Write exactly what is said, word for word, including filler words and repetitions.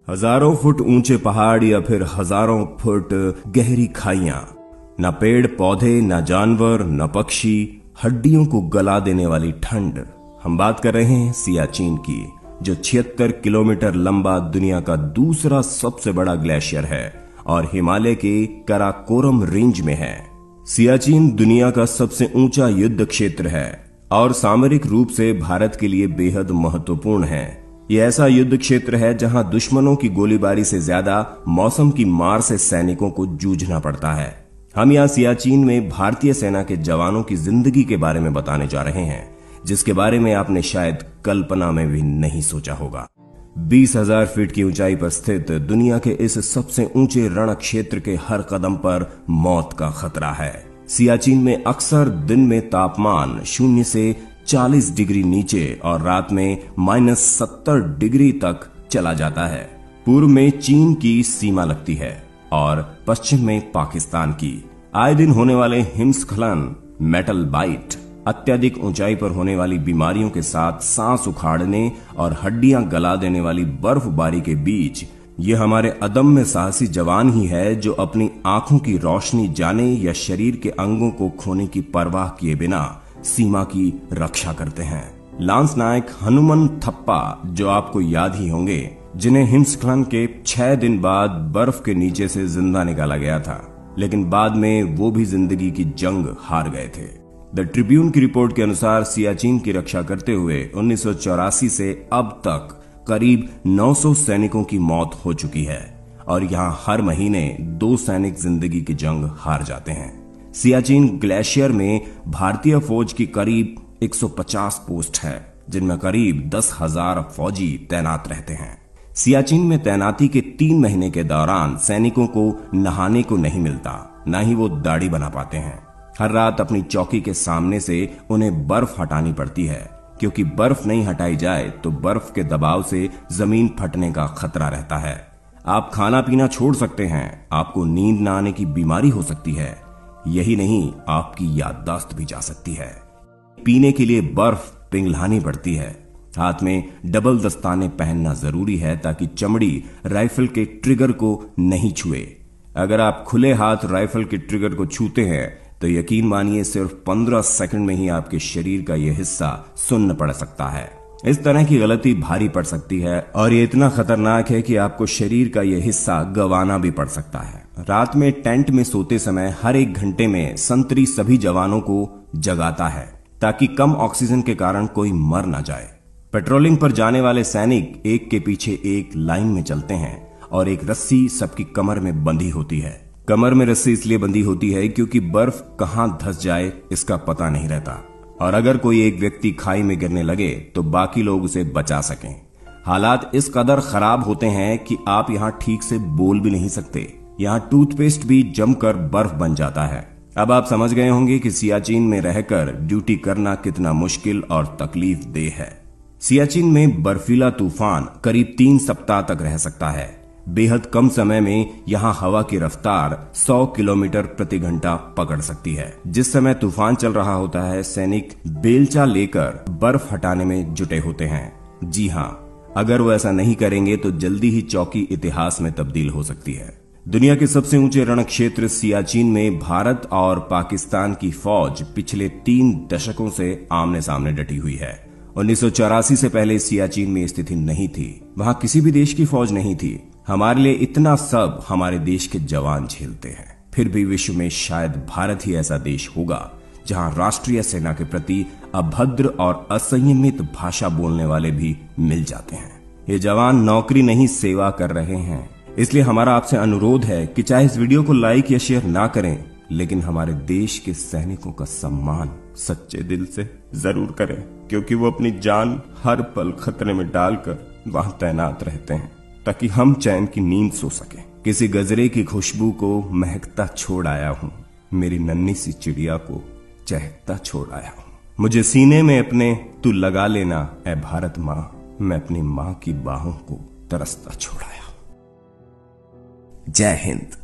हजारों फुट ऊंचे पहाड़ या फिर हजारों फुट गहरी खाइयां, न पेड़ पौधे, न जानवर, न पक्षी, हड्डियों को गला देने वाली ठंड। हम बात कर रहे हैं सियाचिन की, जो छिहत्तर किलोमीटर लंबा दुनिया का दूसरा सबसे बड़ा ग्लेशियर है और हिमालय के कराकोरम रेंज में है। सियाचिन दुनिया का सबसे ऊंचा युद्ध क्षेत्र है और सामरिक रूप से भारत के लिए बेहद महत्वपूर्ण है। यह ऐसा युद्ध क्षेत्र है जहां दुश्मनों की गोलीबारी से ज्यादा मौसम की मार से सैनिकों को जूझना पड़ता है। हम यहाँ सियाचिन में भारतीय सेना के जवानों की जिंदगी के बारे में बताने जा रहे हैं, जिसके बारे में आपने शायद कल्पना में भी नहीं सोचा होगा। बीस हजार फीट की ऊंचाई पर स्थित दुनिया के इस सबसे ऊंचे रण क्षेत्र के हर कदम पर मौत का खतरा है। सियाचिन में अक्सर दिन में तापमान शून्य से चालीस डिग्री नीचे और रात में माइनस सत्तर डिग्री तक चला जाता है। पूर्व में चीन की सीमा लगती है और पश्चिम में पाकिस्तान की। आए दिन होने वाले हिमस्खलन, मेटल बाइट, अत्यधिक ऊंचाई पर होने वाली बीमारियों के साथ सांस उखाड़ने और हड्डियां गला देने वाली बर्फबारी के बीच ये हमारे अदम्य साहसी जवान ही है जो अपनी आंखों की रोशनी जाने या शरीर के अंगों को खोने की परवाह किए बिना सीमा की रक्षा करते हैं। लांस नायक हनुमन थप्पा, जो आपको याद ही होंगे, जिन्हें हिमस्खलन के छह दिन बाद बर्फ के नीचे से जिंदा निकाला गया था, लेकिन बाद में वो भी जिंदगी की जंग हार गए थे। द ट्रिब्यून की रिपोर्ट के अनुसार सियाचिन की रक्षा करते हुए उन्नीस सौ चौरासी से अब तक करीब नौ सौ सैनिकों की मौत हो चुकी है और यहाँ हर महीने दो सैनिक जिंदगी की जंग हार जाते हैं। सियाचिन ग्लेशियर में भारतीय फौज की करीब एक सौ पचास पोस्ट है, जिनमें करीब दस हजार फौजी तैनात रहते हैं। सियाचिन में तैनाती के तीन महीने के दौरान सैनिकों को नहाने को नहीं मिलता, न ही वो दाढ़ी बना पाते हैं। हर रात अपनी चौकी के सामने से उन्हें बर्फ हटानी पड़ती है, क्योंकि बर्फ नहीं हटाई जाए तो बर्फ के दबाव से जमीन फटने का खतरा रहता है। आप खाना पीना छोड़ सकते हैं, आपको नींद न आने की बीमारी हो सकती है, यही नहीं आपकी याददाश्त भी जा सकती है। पीने के लिए बर्फ पिघलानी पड़ती है। हाथ में डबल दस्ताने पहनना जरूरी है ताकि चमड़ी राइफल के ट्रिगर को नहीं छुए। अगर आप खुले हाथ राइफल के ट्रिगर को छूते हैं तो यकीन मानिए सिर्फ पंद्रह सेकंड में ही आपके शरीर का यह हिस्सा सुन्न पड़ सकता है। इस तरह की गलती भारी पड़ सकती है और ये इतना खतरनाक है कि आपको शरीर का यह हिस्सा गंवाना भी पड़ सकता है। रात में टेंट में सोते समय हर एक घंटे में संतरी सभी जवानों को जगाता है ताकि कम ऑक्सीजन के कारण कोई मर ना जाए। पेट्रोलिंग पर जाने वाले सैनिक एक के पीछे एक लाइन में चलते हैं और एक रस्सी सबकी कमर में बंधी होती है। कमर में रस्सी इसलिए बंधी होती है क्योंकि बर्फ कहां धंस जाए इसका पता नहीं रहता और अगर कोई एक व्यक्ति खाई में गिरने लगे तो बाकी लोग उसे बचा सकें। हालात इस कदर खराब होते हैं कि आप यहाँ ठीक से बोल भी नहीं सकते। यहाँ टूथपेस्ट भी जमकर बर्फ बन जाता है। अब आप समझ गए होंगे कि सियाचिन में रहकर ड्यूटी करना कितना मुश्किल और तकलीफ देह है। सियाचिन में बर्फीला तूफान करीब तीन सप्ताह तक रह सकता है। बेहद कम समय में यहाँ हवा की रफ्तार सौ किलोमीटर प्रति घंटा पकड़ सकती है। जिस समय तूफान चल रहा होता है, सैनिक बेलचा लेकर बर्फ हटाने में जुटे होते हैं। जी हाँ, अगर वो ऐसा नहीं करेंगे तो जल्दी ही चौकी इतिहास में तब्दील हो सकती है। दुनिया के सबसे ऊंचे रण क्षेत्र सियाचिन में भारत और पाकिस्तान की फौज पिछले तीन दशकों से आमने सामने डटी हुई है। उन्नीस सौ चौरासी से पहले सियाचिन में स्थिति नहीं थी। वहां किसी भी देश की फौज नहीं थी। हमारे लिए इतना सब हमारे देश के जवान झेलते हैं। फिर भी विश्व में शायद भारत ही ऐसा देश होगा जहां राष्ट्रीय सेना के प्रति अभद्र और असंयमित भाषा बोलने वाले भी मिल जाते हैं। ये जवान नौकरी नहीं सेवा कर रहे हैं। इसलिए हमारा आपसे अनुरोध है कि चाहे इस वीडियो को लाइक या शेयर ना करें, लेकिन हमारे देश के सैनिकों का सम्मान सच्चे दिल से जरूर करें, क्योंकि वो अपनी जान हर पल खतरे में डालकर वहां तैनात रहते हैं ताकि हम चैन की नींद सो सकें। किसी गजरे की खुशबू को महकता छोड़ आया हूँ, मेरी नन्ही सी चिड़िया को चहकता छोड़ आया हूँ। मुझे सीने में अपने तू लगा लेना ऐ भारत माँ, मैं अपनी माँ की बाहों को तरसता छोड़ आया हूँ। जय हिंद।